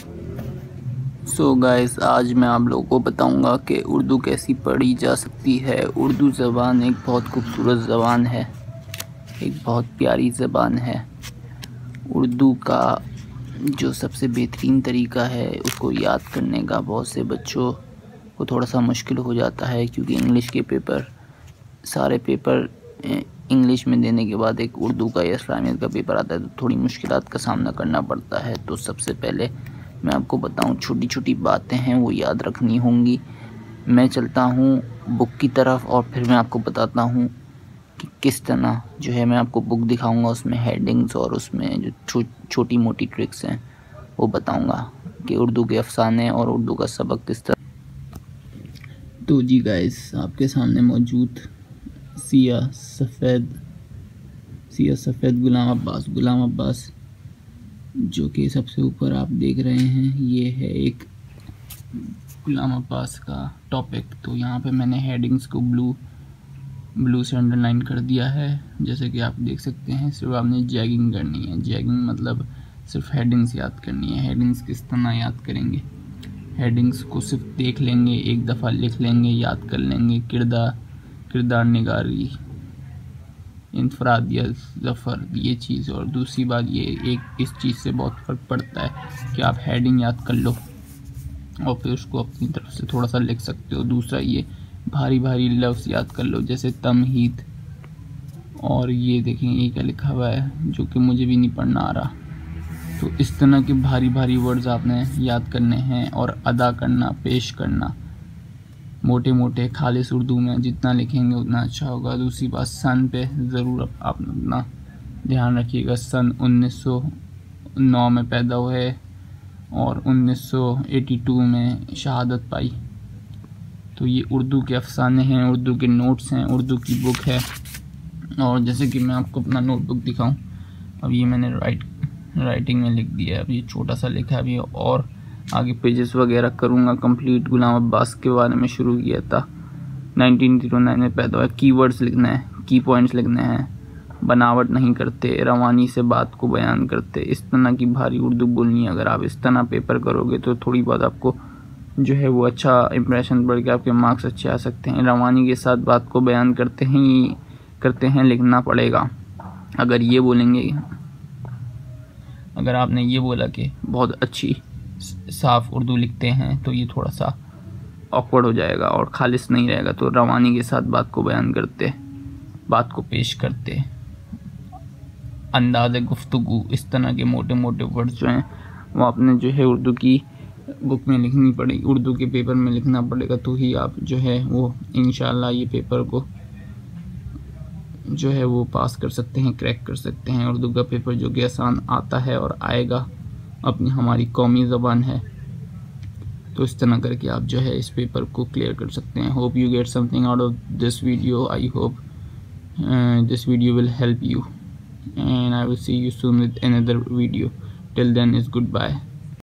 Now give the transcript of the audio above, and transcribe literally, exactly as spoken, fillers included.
So guys, आज मैं आप लोगों को बताऊंगा कि उर्दू कैसी पढ़ी जा सकती है। उर्दू ज़बान एक बहुत खूबसूरत ज़बान है, एक बहुत प्यारी ज़बान है। उर्दू का जो सबसे बेहतरीन तरीका है उसको याद करने का बहुत से बच्चों को थोड़ा सा मुश्किल हो जाता है, क्योंकि इंग्लिश के पेपर सारे पेपर इंग्लिश में देने के बाद एक उर्दू का या इस्लामियत का पेपर आता है तो थोड़ी मुश्किलात का सामना करना पड़ता है। तो सबसे पहले मैं आपको बताऊं, छोटी छोटी बातें हैं वो याद रखनी होंगी। मैं चलता हूं बुक की तरफ और फिर मैं आपको बताता हूं कि किस तरह जो है मैं आपको बुक दिखाऊंगा, उसमें हेडिंग्स और उसमें जो छो, छोटी मोटी ट्रिक्स हैं वो बताऊंगा कि उर्दू के अफसाने और उर्दू का सबक किस तरह। तो जी गाइस, आपके सामने मौजूद सिया सफ़ेद सिया सफ़ेद गुलाम अब्बास गुलाम अब्बास जो कि सबसे ऊपर आप देख रहे हैं, ये है एक गुलाम अब्बास का टॉपिक। तो यहाँ पे मैंने हेडिंग्स को ब्लू ब्लू से अंडरलाइन कर दिया है, जैसे कि आप देख सकते हैं। सिर्फ आपने जैगिंग करनी है। जैगिंग मतलब सिर्फ हेडिंग्स याद करनी है। हेडिंग्स किस तरह याद करेंगे? हेडिंग्स को सिर्फ देख लेंगे, एक दफ़ा लिख लेंगे, याद कर लेंगे। किरदार किरदार निगारी, इनफराद या ज़फ़र, ये चीज़। और दूसरी बात ये, एक इस चीज़ से बहुत फ़र्क पड़ता है कि आप हेडिंग याद कर लो और फिर उसको अपनी तरफ से थोड़ा सा लिख सकते हो। दूसरा ये, भारी भारी लफ्ज़ याद कर लो, जैसे तमहीद। और ये देखें, ये क्या लिखा हुआ है जो कि मुझे भी नहीं पढ़ना आ रहा। तो इस तरह के भारी भारी वर्ड्स आपने याद करने हैं और अदा करना, पेश करना मोटे मोटे खालिस उर्दू में। जितना लिखेंगे उतना अच्छा होगा। दूसरी बात, सन पे ज़रूर आप अपना ध्यान रखिएगा। सन उन्नीस सौ नौ में पैदा हुए और उन्नीस सौ बयासी में शहादत पाई। तो ये उर्दू के अफसाने हैं, उर्दू के नोट्स हैं, उर्दू की बुक है। और जैसे कि मैं आपको अपना नोटबुक दिखाऊं, अब ये मैंने राइट राइटिंग में लिख दिया है। अब ये छोटा सा लिखा है, अभी और आगे पेजेस वगैरह करूँगा कंप्लीट। गुलाम अब्बास के बारे में शुरू किया था, नाइनटीन ओ नाइन में पैदा हुआ। कीवर्ड्स लिखना है, की पॉइंट्स लिखने हैं। बनावट नहीं करते, रवानी से बात को बयान करते। इस तरह की भारी उर्दू बोलनी है। अगर आप इस तरह पेपर करोगे तो थोड़ी बहुत आपको जो है वो अच्छा इंप्रेशन बढ़ के आपके मार्क्स अच्छे आ सकते हैं। रवानी के साथ बात को बयान करते हैं करते हैं लिखना पड़ेगा। अगर ये बोलेंगे, अगर आपने ये बोला कि बहुत अच्छी साफ़ उर्दू लिखते हैं, तो ये थोड़ा सा ऑकवर्ड हो जाएगा और खालिस नहीं रहेगा। तो रवानी के साथ बात को बयान करते, बात को पेश करते, अंदाज़ गुफ्तगू, इस तरह के मोटे मोटे वर्ड्स जो हैं वो आपने जो है उर्दू की बुक में लिखनी पड़ेगी, उर्दू के पेपर में लिखना पड़ेगा। तो ही आप जो है वो इंशाल्लाह ये पेपर को जो है वो पास कर सकते हैं, क्रैक कर सकते हैं। उर्दू का पेपर जो कि आसान आता है और आएगा, अपनी हमारी कौमी ज़बान है। तो इस तरह करके आप जो है इस पेपर को क्लियर कर सकते हैं। Hope you get something out of this video. I hope this video will help you, and I will see you soon with another video. Till then, is goodbye.